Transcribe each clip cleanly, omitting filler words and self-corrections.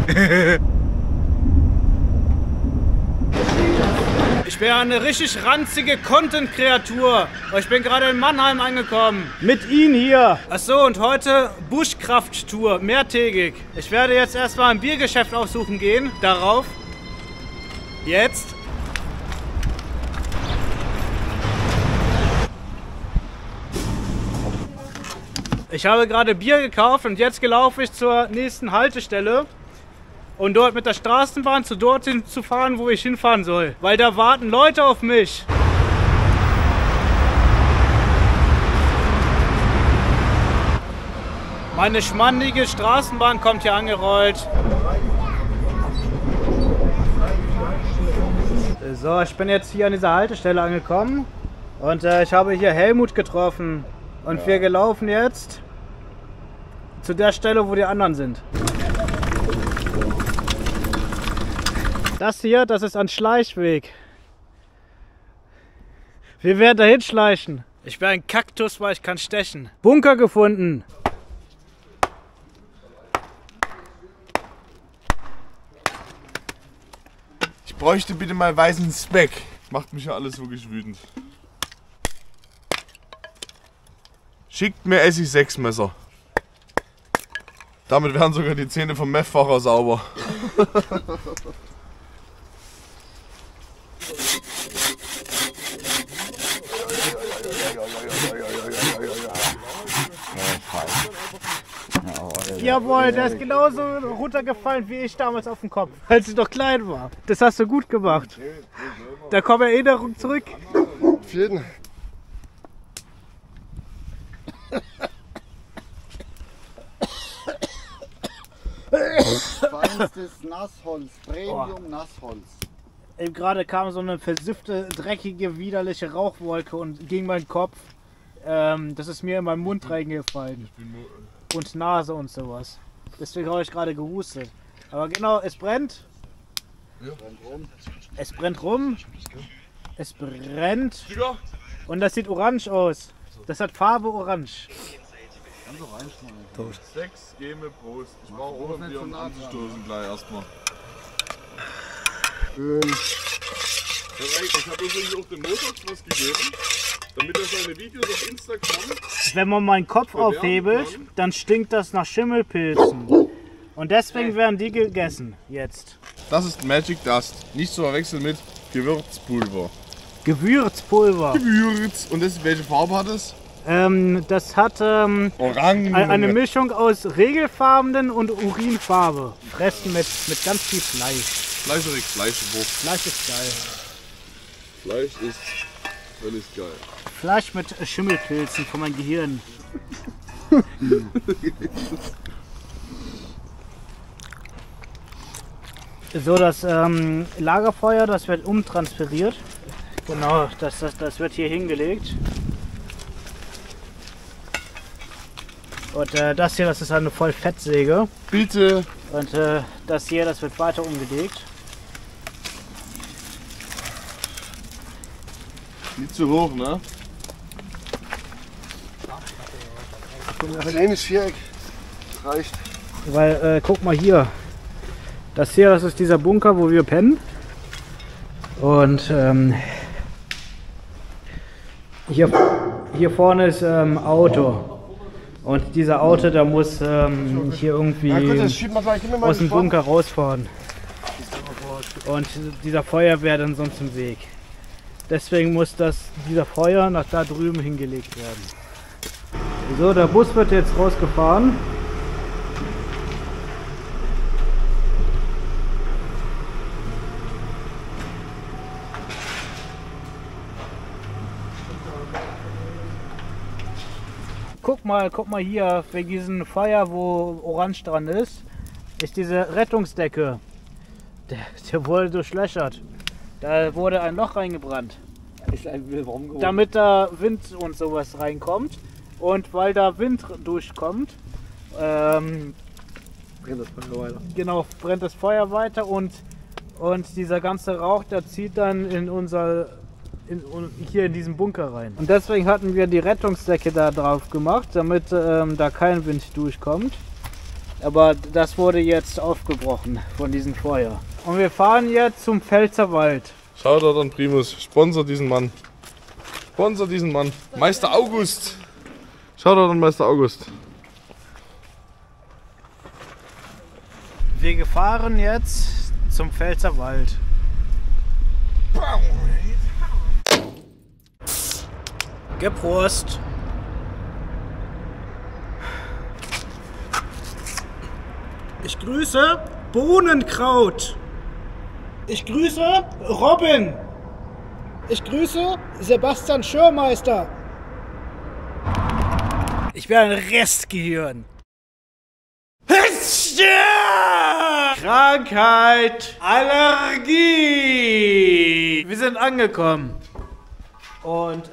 Ich wäre eine richtig ranzige Content-Kreatur. Ich bin gerade in Mannheim angekommen. Mit Ihnen hier. Achso, und heute Buschkraft-Tour, mehrtägig. Ich werde jetzt erstmal ein Biergeschäft aufsuchen gehen. Darauf. Jetzt. Ich habe gerade Bier gekauft und jetzt laufe ich zur nächsten Haltestelle. Und dort mit der Straßenbahn zu dorthin zu fahren, wo ich hinfahren soll. Weil da warten Leute auf mich. Meine schmandige Straßenbahn kommt hier angerollt. So, ich bin jetzt hier an dieser Haltestelle angekommen. Und ich habe hier Helmut getroffen. Und wir gelaufen jetzt zu der Stelle, wo die anderen sind. Das hier, das ist ein Schleichweg. Wir werden dahin schleichen. Ich bin ein Kaktus, weil ich kann stechen. Bunker gefunden. Ich bräuchte bitte mal weißen Speck. Macht mich ja alles wirklich wütend. Schickt mir Essig-6-Messer. Damit werden sogar die Zähne vom Meth-Fahrer sauber. Jawohl, der ist genauso runtergefallen wie ich damals auf den Kopf, als ich noch klein war. Das hast du gut gemacht. Da kommen Erinnerungen zurück. Auf jeden. Feinstes Nassholz, Premium-Nassholz. Eben gerade kam so eine versiffte, dreckige, widerliche Rauchwolke und gegen meinen Kopf. Das ist mir in meinen Mund reingefallen. Und Nase und sowas. Deswegen habe ich gerade gehustet. Aber genau, es brennt. Ja. Es brennt rum. Es brennt. Und das sieht orange aus. Das hat Farbe orange. Tot. 6 Geme Prost. Ich brauche auch noch Bier, um anzustoßen gleich erstmal. Ich habe übrigens auch dem Motox was gegeben, damit er seine Videos auf Instagram. Wenn man meinen Kopf aufhebelt, dann stinkt das nach Schimmelpilzen. Und deswegen werden die gegessen jetzt. Das ist Magic Dust. Nicht zu verwechseln mit Gewürzpulver. Gewürzpulver. Gewürz. Und das, welche Farbe hat es? Das hat Orange. Eine Mischung aus regelfarbenen und Urinfarbe. Fressen mit ganz viel Fleisch. Fleisch ist geil. Fleisch ist völlig geil. Fleisch mit Schimmelpilzen von meinem Gehirn. So, das Lagerfeuer, das wird umtransferiert. Genau, das wird hier hingelegt. Und das hier, das ist eine Vollfettsäge. Bitte. Und das hier, das wird weiter umgelegt. Nicht zu hoch, ne? Ein kleines Viereck reicht. Weil, guck mal hier. Das hier, das ist dieser Bunker, wo wir pennen. Und hier vorne ist Auto. Und dieser Auto, der muss hier irgendwie aus dem Bunker rausfahren. Und dieser Feuer wäre dann sonst im Weg. Deswegen muss dieser Feuer nach da drüben hingelegt werden. So, der Bus wird jetzt rausgefahren. Guck mal hier, wegen diesem Feuer, wo orange dran ist diese Rettungsdecke. Der wurde durchlöchert. Da wurde ein Loch reingebrannt. Damit da Wind und sowas reinkommt. Und weil da Wind durchkommt, Brennt das Feuer weiter. Genau, brennt das Feuer weiter und dieser ganze Rauch, der zieht dann hier in diesen Bunker rein. Und deswegen hatten wir die Rettungsdecke da drauf gemacht, damit da kein Wind durchkommt. Aber das wurde jetzt aufgebrochen von diesem Feuer. Und wir fahren jetzt zum Pfälzerwald. Shoutout an Primus, sponsor diesen Mann. Sponsor diesen Mann. Meister August. Shoutout an Meister August. Wir fahren jetzt zum Pfälzerwald. Geprost! Ich grüße Bohnenkraut. Ich grüße Robin. Ich grüße Sebastian Schürmeister. Ich bin ein Restgehirn. Krankheit, Allergie. Wir sind angekommen. Und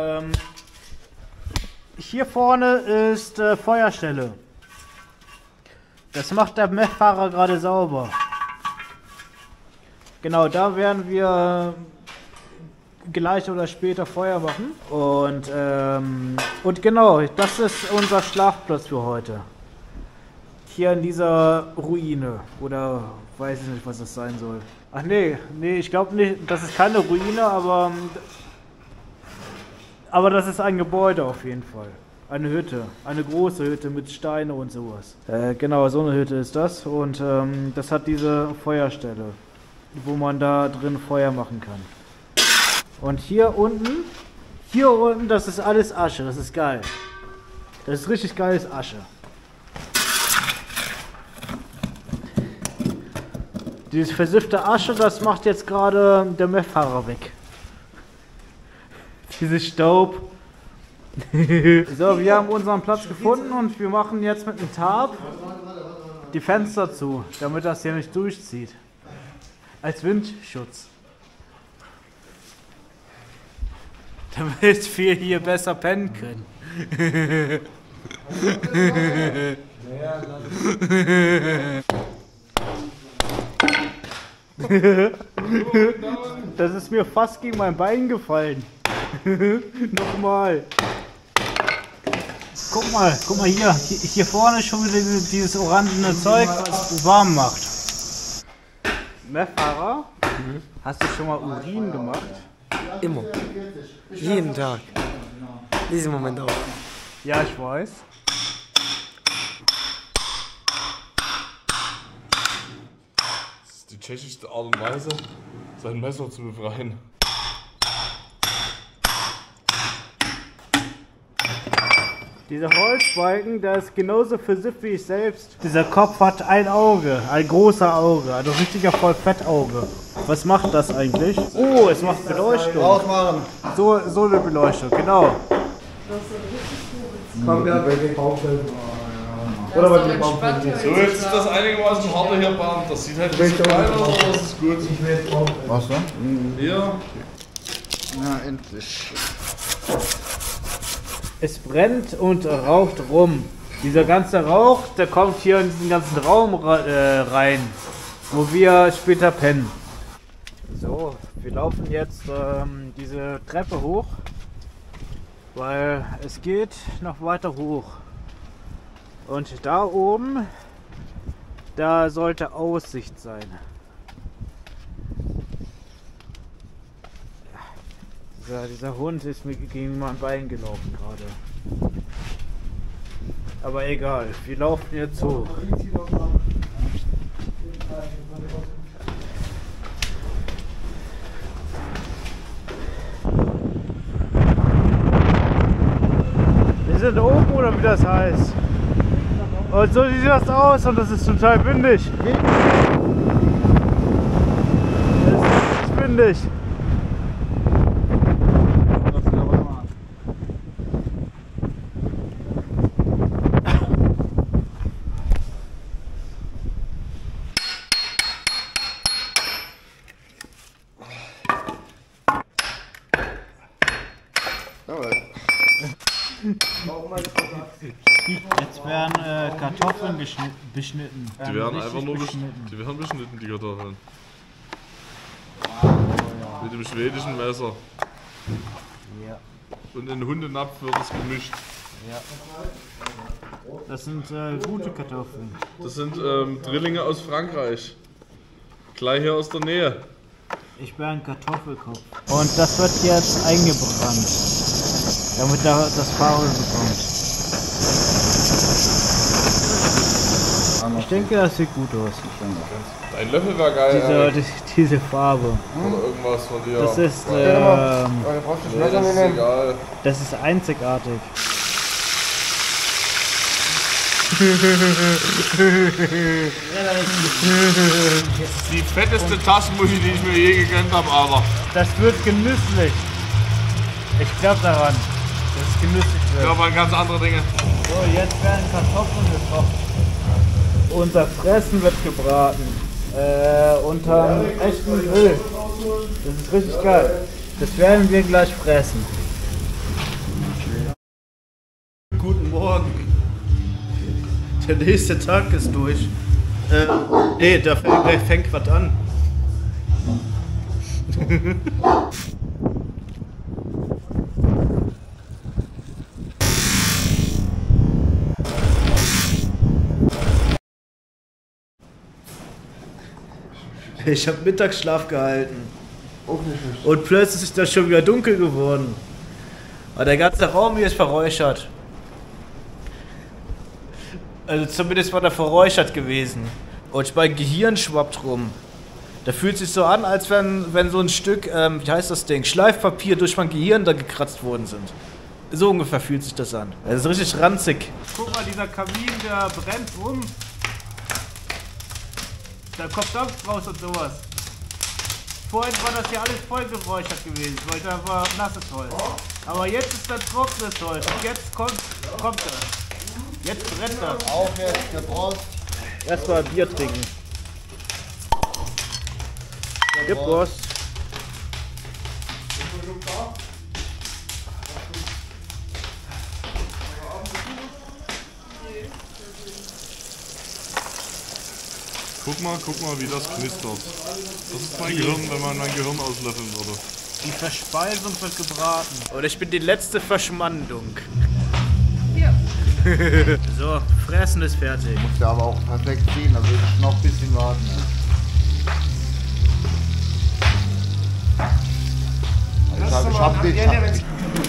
hier vorne ist Feuerstelle. Das macht der Mechfahrer gerade sauber. Genau, da werden wir gleich oder später Feuer machen. Und genau, das ist unser Schlafplatz für heute. Hier in dieser Ruine. Oder weiß ich nicht, was das sein soll. Ach nee, ich glaube nicht, das ist keine Ruine, aber das ist ein Gebäude auf jeden Fall. Eine Hütte, eine große Hütte mit Steine und sowas. Genau, so eine Hütte ist das. Und das hat diese Feuerstelle, wo man da drin Feuer machen kann. Und hier unten, das ist alles Asche, das ist geil. Das ist richtig geiles Asche. Dieses versiffte Asche, das macht jetzt gerade der Mechfahrer weg. Dieses Staub. So, wir haben unseren Platz gefunden und wir machen jetzt mit dem Tarp die Fenster zu, damit das hier nicht durchzieht. Als Windschutz. Damit wir hier besser pennen können. Das ist mir fast gegen mein Bein gefallen. Nochmal. Guck mal hier vorne ist schon wieder dieses orangene Zeug, was warm macht. Mechfahrer, hast du schon mal Urin gemacht? Immer. Jeden Tag. Diesen Moment auch. Ja, ich weiß. Das ist die tschechischste Art und Weise, sein Messer zu befreien. Dieser Holzbalken, der ist genauso versifft wie ich selbst. Dieser Kopf hat ein Auge, ein großer Auge, ein richtiger Vollfettauge. Was macht das eigentlich? Oh, es macht Beleuchtung. Ausmachen. So eine Beleuchtung, genau. Oder bei den Baumfällen. So, jetzt ist das einigermaßen harter hier, Bahn. Das sieht halt nicht so klein aus, aber das ist gut. Was denn? Hier. Na, endlich. Es brennt und raucht rum. Dieser ganze Rauch, der kommt hier in diesen ganzen Raum rein, wo wir später pennen. So, wir laufen jetzt diese Treppe hoch, weil es geht noch weiter hoch. Und da oben, da sollte Aussicht sein. Dieser Hund ist mir gegen mein Bein gelaufen gerade. Aber egal, wir laufen jetzt hoch. Wir sind oben oder wie das heißt. Und so sieht das aus und das ist total windig. Das ist richtig windig. Jetzt werden Kartoffeln beschnitten. Die werden einfach nur beschnitten, die Kartoffeln. Mit dem schwedischen Messer. Ja. Und in den Hundenapf wird es gemischt. Ja. Das sind gute Kartoffeln. Das sind Drillinge aus Frankreich. Gleich hier aus der Nähe. Ich bin ein Kartoffelkopf. Und das wird jetzt eingebrannt, damit er das Farbe bekommt. Ich denke, das sieht gut aus. Ein Löffel war geil. Diese Farbe. Oder irgendwas von dir. Das ist, das ist egal. Das ist einzigartig. Die fetteste Taschenmuschi, die ich mir je gegönnt habe, aber. Das wird genüsslich. Ich glaube daran, dass es genüsslich wird. Ich glaube an ganz andere Dinge. So, jetzt werden Kartoffeln gekocht. Unser Fressen wird gebraten. Unterm echten Grill. Das ist richtig geil. Das werden wir gleich fressen. Guten Morgen. Der nächste Tag ist durch. Der fängt gerade an. Ich habe Mittagsschlaf gehalten. Und plötzlich ist das schon wieder dunkel geworden. Aber der ganze Raum hier ist verräuchert. Also zumindest war der verräuchert gewesen. Und mein Gehirn schwappt rum. Da fühlt sich so an, als wenn so ein Stück, wie heißt das Ding, Schleifpapier durch mein Gehirn da gekratzt worden sind. So ungefähr fühlt sich das an. Das ist richtig ranzig. Guck mal, dieser Kamin, der brennt rum. Da kommt Dampf raus und sowas. Vorhin war das hier alles voll geräuchert gewesen, weil da war nasses Holz. Aber jetzt ist das trockenes Holz und jetzt kommt das. Jetzt brennt das. Auch jetzt gebraucht. Erstmal Bier trinken. Gib Prost. Guck mal, wie das knistert. Das ist mein Gehirn, wenn man mein Gehirn auslöffeln würde. Die Verspeisung wird gebraten. Und ich bin die letzte Verschmandung. Ja. So, Fressen ist fertig. Muss ja aber auch perfekt ziehen, also ich noch ein bisschen warten. Ich hab den.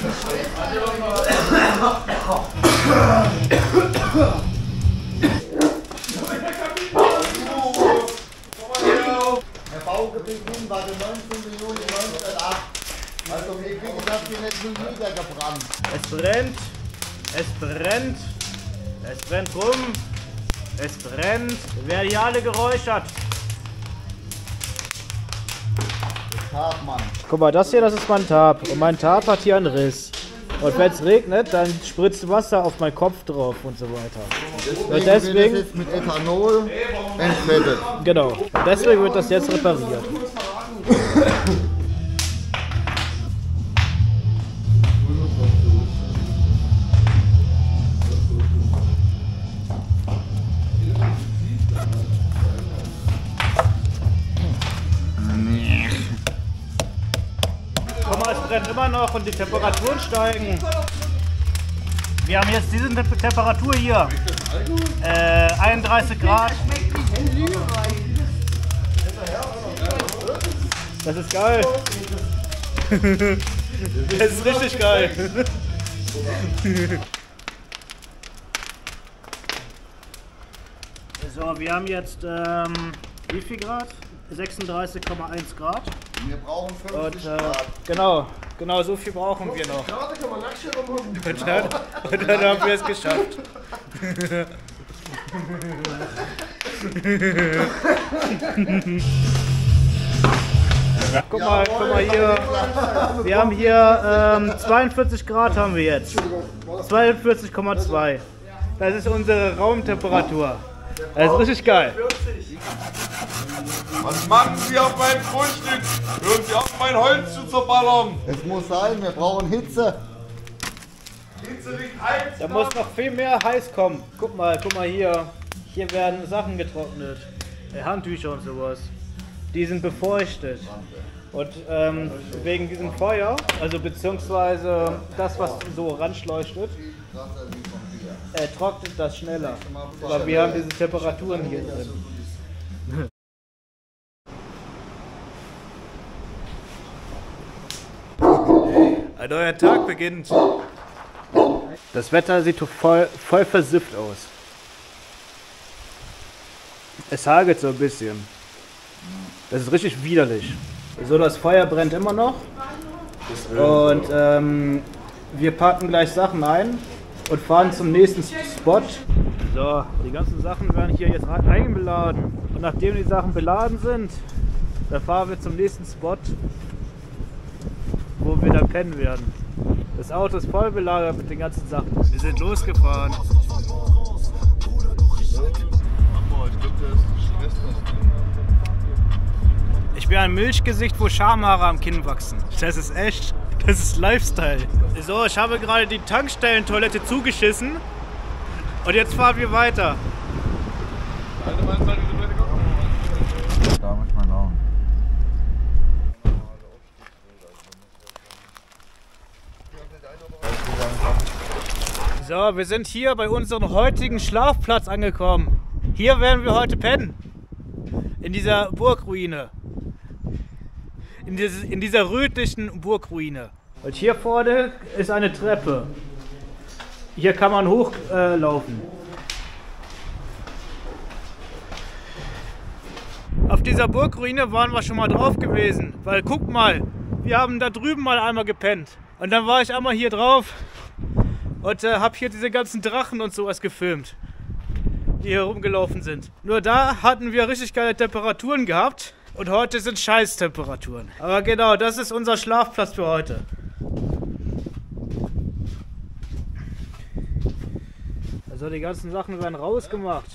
Der Baugebiet war der 19. Juli 1908. Also wir kriegen das hier nicht nie niedergebrannt. Es brennt. Es brennt. Es brennt rum. Es brennt. Wir werden hier alle geräuchert. Tab, Mann. Guck mal, das hier, das ist mein Tab. Und mein Tab hat hier einen Riss. Und wenn es regnet, dann spritzt Wasser auf meinen Kopf drauf und so weiter. Und deswegen wird das jetzt mit Ethanol entfettet. Genau. Und deswegen wird das jetzt repariert. Guck mal, es brennt immer noch und die Temperaturen steigen. Wir haben jetzt diese Temperatur hier. 31 Grad. Das ist geil. Das ist richtig geil. So, wir haben jetzt wie viel Grad? 36,1 Grad. Wir brauchen 50 Grad. Genau so viel brauchen wir noch. Und dann haben wir es geschafft. Guck mal hier. Wir haben hier 42 Grad haben wir jetzt. 42,2. Das ist unsere Raumtemperatur. Das ist richtig geil. Was machen Sie auf meinem Grundstück? Hören Sie auf, mein Holz zu zerballern! Es muss sein, wir brauchen Hitze. Hitze liegt heiß! Da muss noch viel mehr heiß kommen. Guck mal hier. Hier werden Sachen getrocknet. Handtücher und sowas. Die sind befeuchtet. Und wegen diesem Feuer, also beziehungsweise das, was so ranschleuchtet, trocknet das schneller. Aber wir haben diese Temperaturen hier drin. Ein neuer Tag beginnt. Das Wetter sieht voll versifft aus. Es hagelt so ein bisschen. Das ist richtig widerlich. So, das Feuer brennt immer noch. Und wir packen gleich Sachen ein und fahren zum nächsten Spot. So, die ganzen Sachen werden hier jetzt eingeladen. Und nachdem die Sachen beladen sind, dann fahren wir zum nächsten Spot, wo wir dann pennen werden. Das Auto ist voll belagert mit den ganzen Sachen. Wir sind losgefahren. Ich bin ein Milchgesicht, wo Schamhaare am Kinn wachsen. Das ist echt, das ist Lifestyle. So, ich habe gerade die Tankstellentoilette zugeschissen und jetzt fahren wir weiter. Da muss man auch. So, wir sind hier bei unserem heutigen Schlafplatz angekommen. Hier werden wir heute pennen. In dieser Burgruine. In dieser rötlichen Burgruine. Und hier vorne ist eine Treppe. Hier kann man hochlaufen. Auf dieser Burgruine waren wir schon mal drauf gewesen. Weil guck mal, wir haben da drüben mal einmal gepennt. Und dann war ich einmal hier drauf und habe hier diese ganzen Drachen und sowas gefilmt, die hier rumgelaufen sind. Nur da hatten wir richtig geile Temperaturen gehabt und heute sind Scheiß-Temperaturen. Aber genau, das ist unser Schlafplatz für heute. Also die ganzen Sachen werden rausgemacht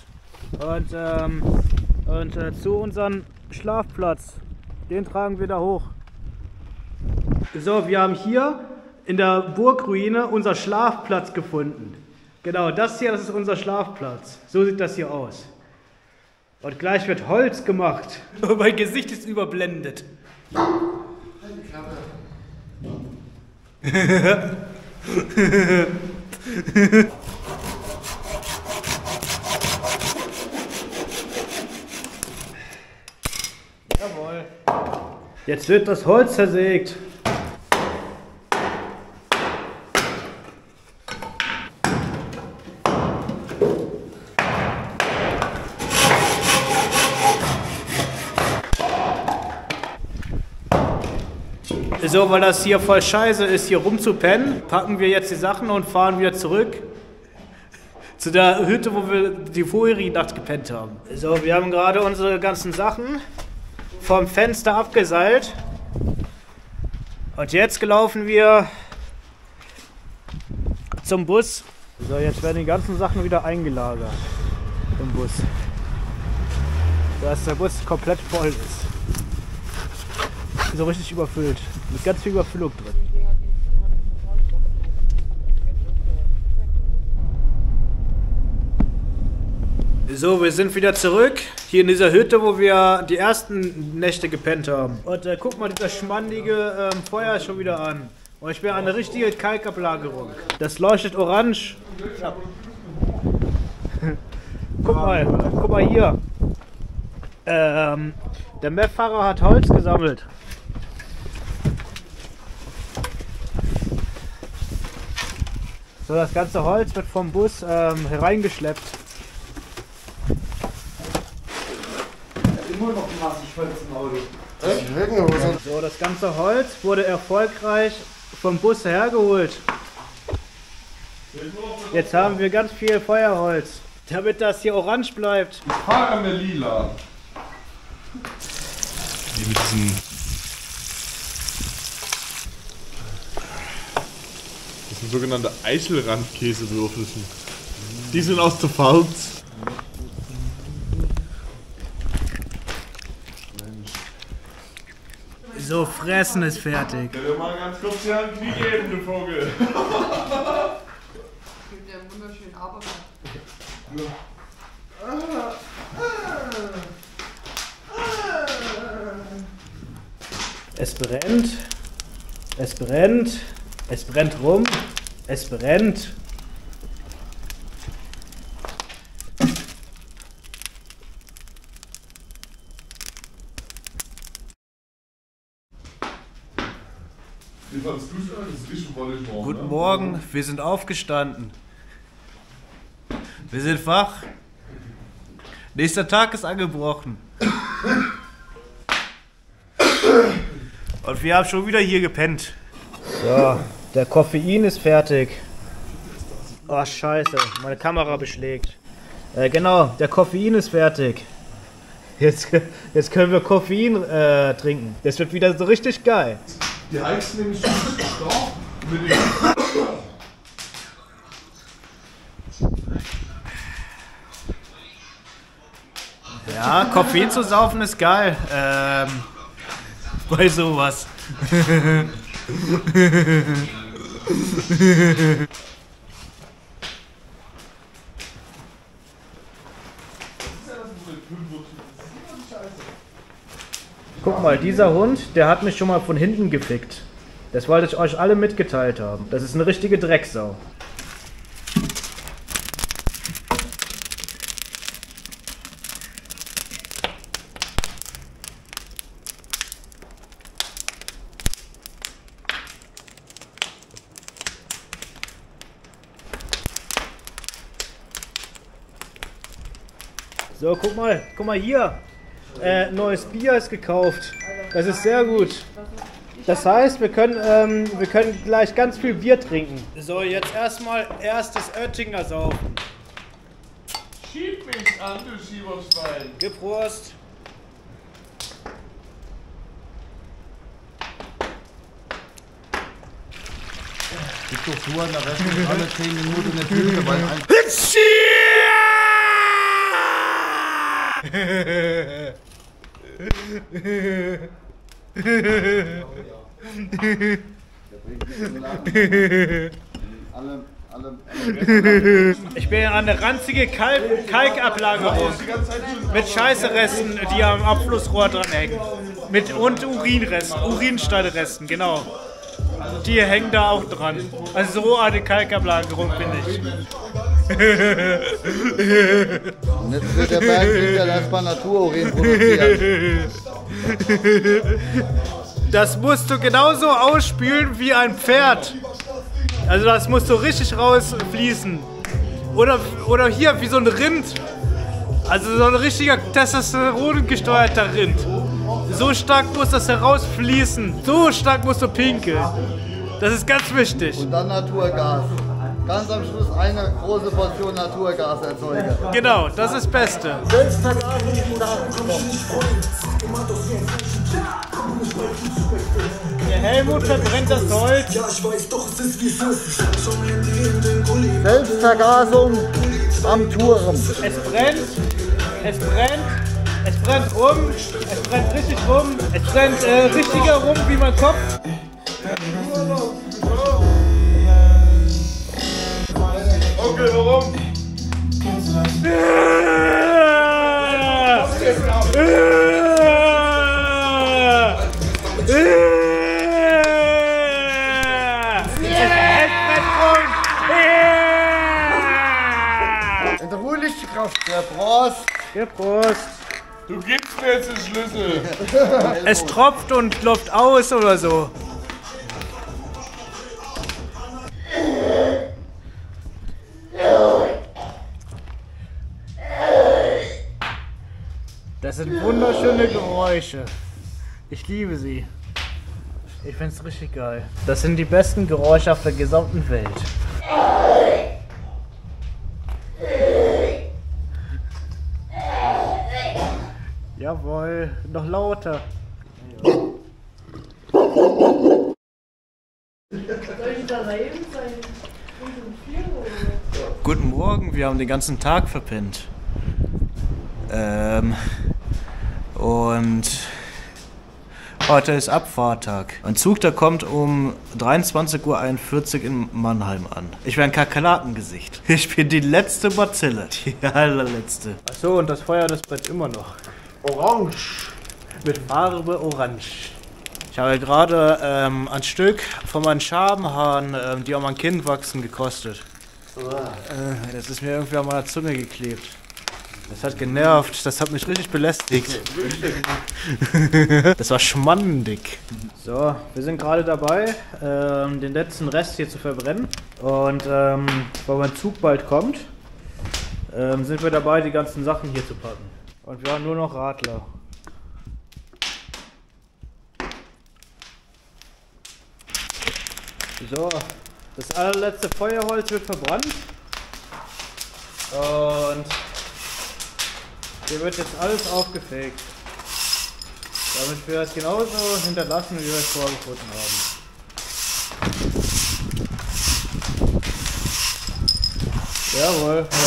und zu unserem Schlafplatz, den tragen wir da hoch. So, wir haben hier in der Burgruine unser Schlafplatz gefunden. Genau, das hier, das ist unser Schlafplatz. So sieht das hier aus. Und gleich wird Holz gemacht. Mein Gesicht ist überblendet. Jawohl. Jetzt wird das Holz zersägt. So, weil das hier voll scheiße ist, hier rumzupennen, packen wir jetzt die Sachen und fahren wieder zurück zu der Hütte, wo wir die vorherige Nacht gepennt haben. So, wir haben gerade unsere ganzen Sachen vom Fenster abgeseilt und jetzt laufen wir zum Bus. So, jetzt werden die ganzen Sachen wieder eingelagert im Bus, dass der Bus komplett voll ist. So richtig überfüllt. Mit ganz viel Überfüllung drin. So, wir sind wieder zurück. Hier in dieser Hütte, wo wir die ersten Nächte gepennt haben. Und guck mal, dieser schmandige Feuer ist schon wieder an. Und ich bin eine richtige Kalkablagerung. Das leuchtet orange. Guck mal hier. Der Meth-Fahrer hat Holz gesammelt. So, das ganze Holz wird vom Bus hereingeschleppt. Immer noch massig Holz im Auto. So, das ganze Holz wurde erfolgreich vom Bus hergeholt. Jetzt haben wir ganz viel Feuerholz, damit das hier orange bleibt. Ich fahre mir lila. Wie mit diesen. Das sind sogenannte Eichelrandkäsewürfelchen. Die sind aus der Pfalz. So, Fressen ist fertig. Ich will mal ganz kurz hier einen Knie geben, du Vogel. Ich finde ja wunderschön, aber. Es brennt. Es brennt. Es brennt rum. Es brennt. Guten Morgen, wir sind aufgestanden. Wir sind wach. Nächster Tag ist angebrochen. Und wir haben schon wieder hier gepennt. So, der Koffein ist fertig. Oh, scheiße, meine Kamera beschlägt. Genau, der Koffein ist fertig. Jetzt können wir Koffein trinken. Das wird wieder so richtig geil. Die heizen nämlich schon stark mit dem. Ja, Koffein zu saufen ist geil. Bei sowas. Guck mal, dieser Hund, der hat mich schon mal von hinten gefickt. Das wollte ich euch alle mitgeteilt haben. Das ist eine richtige Drecksau. So, guck mal hier. Neues Bier ist gekauft. Das ist sehr gut. Das heißt, wir können gleich ganz viel Bier trinken. So, jetzt erstmal erstes Oettinger saufen. Schieb mich an, du Schieberschwein. Geprost. Gibt doch Touren, da rechnen alle 10 Minuten eine Tüte, weil ein... Ich bin an der ranzige Kalkablagerung mit Scheißeresten, die am Abflussrohr dran hängen. Und Urinresten, Urinstallresten, genau. Die hängen da auch dran. Also so eine Kalkablagerung bin ich. Und jetzt wird der Berg wieder erstmal Natururin produzieren. Das musst du genauso ausspülen wie ein Pferd. Also das muss so richtig rausfließen. Oder hier wie so ein Rind. Also so ein richtiger Testosteron gesteuerter Rind. So stark muss das herausfließen. So stark musst du pinkeln. Das ist ganz wichtig. Und dann Naturgas. Ganz am Schluss eine große Portion Naturgas erzeugen. Genau, das ist das Beste. Der Helmut verbrennt das Holz. Selbstvergasung am Turm. Es brennt, es brennt, es brennt rum, es brennt richtig rum, es brennt richtiger rum wie mein Kopf. Okay, warum? In der ruhigsten Kraft. Der Prost. Der Prost. Du gibst mir jetzt den Schlüssel. Es tropft und läuft aus oder so. Das sind wunderschöne Geräusche. Ich liebe sie. Ich finde es richtig geil. Das sind die besten Geräusche auf der gesamten Welt. Jawohl, noch lauter. Guten Morgen, wir haben den ganzen Tag verpennt. Und heute ist Abfahrttag. Ein Zug, der kommt um 23:41 Uhr in Mannheim an. Ich wäre ein Kakerlakengesicht. Ich bin die letzte Bazille. Die allerletzte. Achso, und das Feuer, das brennt immer noch. Orange. Mit Farbe orange. Ich habe gerade ein Stück von meinen Schabenhaaren, die an mein Kind wachsen, gekostet. Das ist mir irgendwie an meiner Zunge geklebt. Das hat genervt, das hat mich richtig belästigt. Das war schmandig. So, wir sind gerade dabei, den letzten Rest hier zu verbrennen. Und weil mein Zug bald kommt, sind wir dabei, die ganzen Sachen hier zu packen. Und wir haben nur noch Radler. So, das allerletzte Feuerholz wird verbrannt. Und hier wird jetzt alles aufgefegt. Damit wir es genauso hinterlassen, wie wir es vorgefunden haben. Jawohl.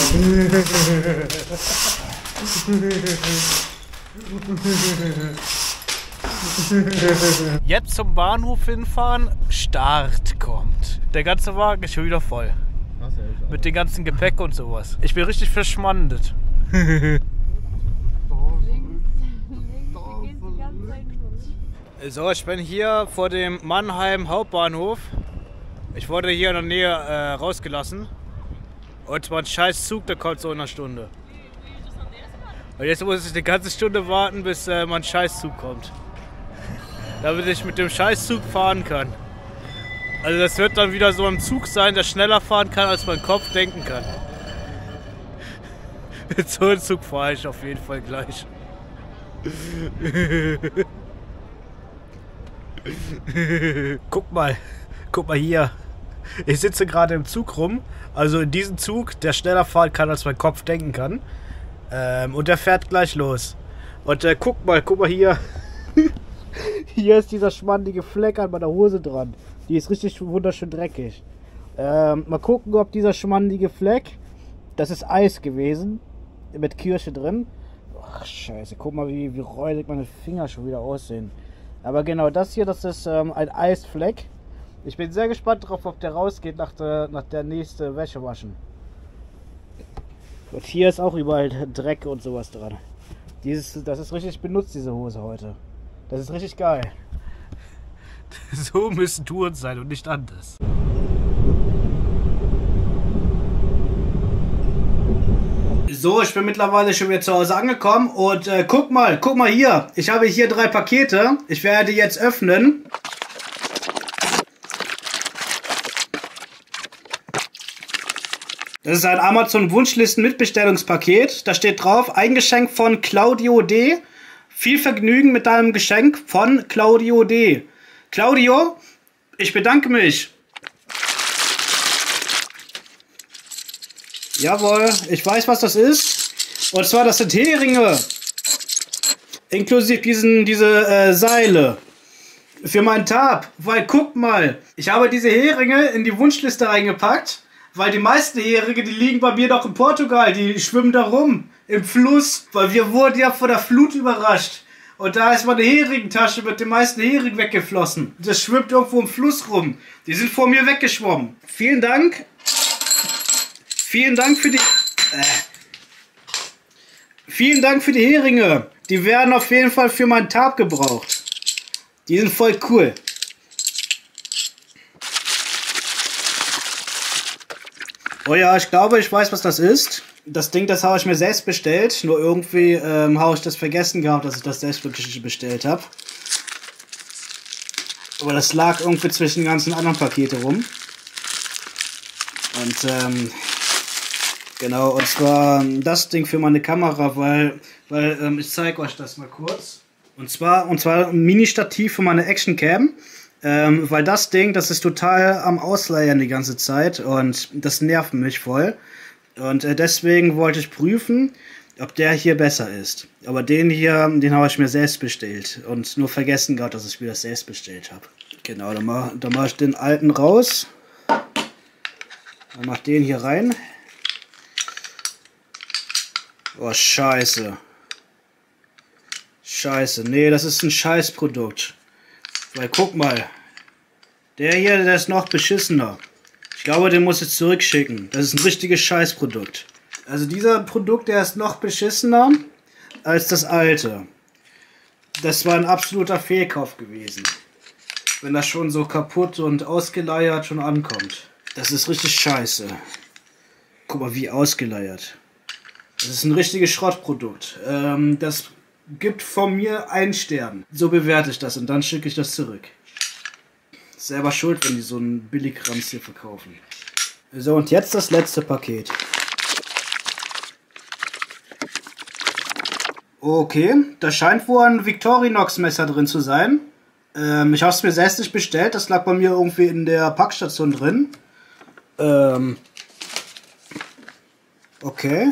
Jetzt zum Bahnhof hinfahren, Start kommt. Der ganze Wagen ist schon wieder voll. Mit dem ganzen Gepäck und sowas. Ich bin richtig verschmandet. So, ich bin hier vor dem Mannheim Hauptbahnhof. Ich wurde hier in der Nähe rausgelassen. Und mein scheiß Zug, der kommt so in einer Stunde. Und jetzt muss ich eine ganze Stunde warten, bis mein scheiß Zug kommt. Damit ich mit dem Scheißzug fahren kann. Also das wird dann wieder so ein Zug sein, der schneller fahren kann, als mein Kopf denken kann. Mit so einem Zug fahre ich auf jeden Fall gleich. Guck mal hier. Ich sitze gerade im Zug rum, also in diesem Zug, der schneller fahren kann, als mein Kopf denken kann. Und der fährt gleich los. Und guck mal hier. Hier ist dieser schmandige Fleck an meiner Hose dran. Die ist richtig wunderschön dreckig. Mal gucken, ob dieser schmandige Fleck, das ist Eis gewesen, mit Kirsche drin. Ach scheiße, guck mal, wie räudig meine Finger schon wieder aussehen. Aber genau das hier, das ist ein Eisfleck. Ich bin sehr gespannt drauf, ob der rausgeht nach der nächsten Wäsche waschen. Und hier ist auch überall Dreck und sowas dran. Das ist richtig benutzt, diese Hose heute. Das ist richtig geil. So müssen Touren sein und nicht anders. So, ich bin mittlerweile schon wieder zu Hause angekommen und guck mal hier. Ich habe hier 3 Pakete. Ich werde die jetzt öffnen. Das ist ein Amazon-Wunschlisten-Mitbestellungspaket. Da steht drauf, ein Geschenk von Claudio D. Viel Vergnügen mit deinem Geschenk von Claudio D. Claudio, ich bedanke mich. Jawohl, ich weiß, was das ist. Und zwar, das sind Heringe. Inklusive diese Seile. Für meinen Tab. Weil, guck mal, ich habe diese Heringe in die Wunschliste reingepackt. Weil die meisten Heringe, die liegen bei mir doch in Portugal. Die schwimmen da rum. Im Fluss, weil wir wurden ja von der Flut überrascht. Und da ist meine Heringentasche mit den meisten Heringen weggeflossen. Das schwimmt irgendwo im Fluss rum. Die sind vor mir weggeschwommen. Vielen Dank. Vielen Dank für die... Vielen Dank für die Heringe. Die werden auf jeden Fall für meinen Tab gebraucht. Die sind voll cool. Oh ja, ich glaube, ich weiß, was das ist. Das Ding, das habe ich mir selbst bestellt. Nur irgendwie habe ich das vergessen gehabt, dass ich das selbst wirklich bestellt habe. Aber das lag irgendwie zwischen den ganzen anderen Paketen rum. Und genau, und zwar das Ding für meine Kamera, weil ich zeige euch das mal kurz. Und zwar ein Mini-Stativ für meine Actioncam. Weil das Ding, das ist total am Ausleiern die ganze Zeit und das nervt mich voll. Und deswegen wollte ich prüfen, ob der hier besser ist. Aber den hier, den habe ich mir selbst bestellt und nur vergessen gehabt, dass ich mir das selbst bestellt habe. Genau, dann mach ich den alten raus. Dann mach den hier rein. Oh, scheiße. Scheiße, nee, das ist ein Scheißprodukt. Weil guck mal, der hier, der ist noch beschissener. Ich glaube, den muss ich zurückschicken. Das ist ein richtiges Scheißprodukt. Also dieser Produkt, der ist noch beschissener als das alte. Das war ein absoluter Fehlkauf gewesen. Wenn das schon so kaputt und ausgeleiert schon ankommt. Das ist richtig scheiße. Guck mal, wie ausgeleiert. Das ist ein richtiges Schrottprodukt. Das gibt von mir 1 Stern. So bewerte ich das und dann schicke ich das zurück. Selber schuld, wenn die so einen Billigrams hier verkaufen. So, und jetzt das letzte Paket. Okay, da scheint wohl ein Victorinox-Messer drin zu sein. Ich habe es mir selbst nicht bestellt, das lag bei mir irgendwie in der Packstation drin. Okay.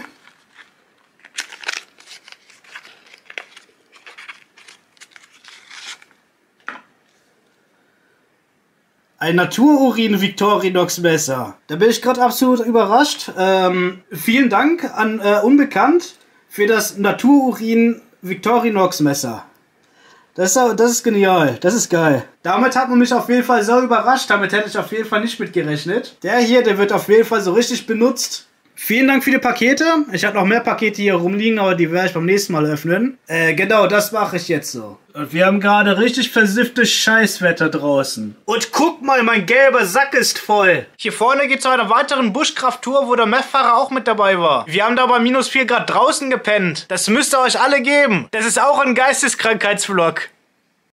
Ein Natururin-Victorinox-Messer. Da bin ich gerade absolut überrascht. Vielen Dank an Unbekannt für das Natururin-Victorinox-Messer. Das ist genial. Das ist geil. Damit hat man mich auf jeden Fall so überrascht. Damit hätte ich auf jeden Fall nicht mit gerechnet. Der hier, der wird auf jeden Fall so richtig benutzt. Vielen Dank für die Pakete. Ich habe noch mehr Pakete hier rumliegen, aber die werde ich beim nächsten Mal öffnen. Genau, das mache ich jetzt so. Und wir haben gerade richtig versifftes Scheißwetter draußen. Und guck mal, mein gelber Sack ist voll. Hier vorne geht es zu einer weiteren Buschkrafttour, wo der Meth-Fahrer auch mit dabei war. Wir haben da bei -4 Grad draußen gepennt. Das müsst ihr euch alle geben. Das ist auch ein Geisteskrankheitsvlog.